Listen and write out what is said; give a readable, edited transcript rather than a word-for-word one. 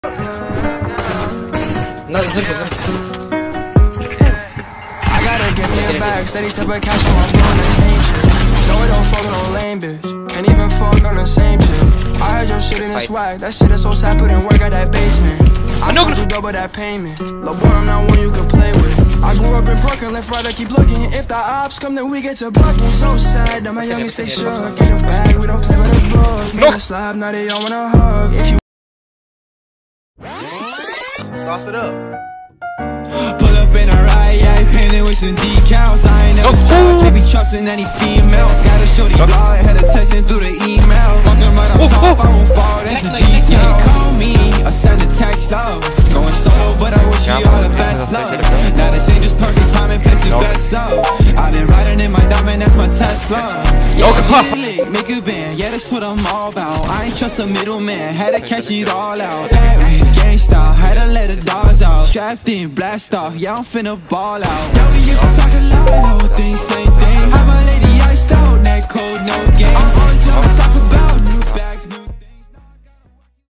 나 슬퍼. I gotta get me a bag, steady type of cash when I'm doing the same shit. No, it don't fuck with no lame bitch. Can't even fuck on the same shit. I heard your shit in the swag. That shit is so sad, put in work at that basement. I know you double that payment. Lil' boy, I'm not one you can play with. I grew up in Brooklyn, left right, I keep looking. If the ops come, then we get to bucking. So sad that my youngest stay shook. Get a bag, we don't play with the book. Made a slab, now they all wanna hug. If you sauce it up. Pull up in a ride, yeah, painted with some decals. I ain't never stopped, can't be trusting any female. Gotta show the blog, had a texting through the email. Walking right on top, I won't fall, that's the detail. Call me, or send a text up. Going solo, but I wish you all the best luck. Now they say just perfect timing, place the best up. I've been riding in my diamond, that's my Tesla. Yeah, make a band, yeah, that's what I'm all about. I ain't trust a middleman, had to cash it all out. Gang style, had to let the dogs out. Strapped in, blast off, yeah, I'm finna ball out. Yeah, we used to talk a lot,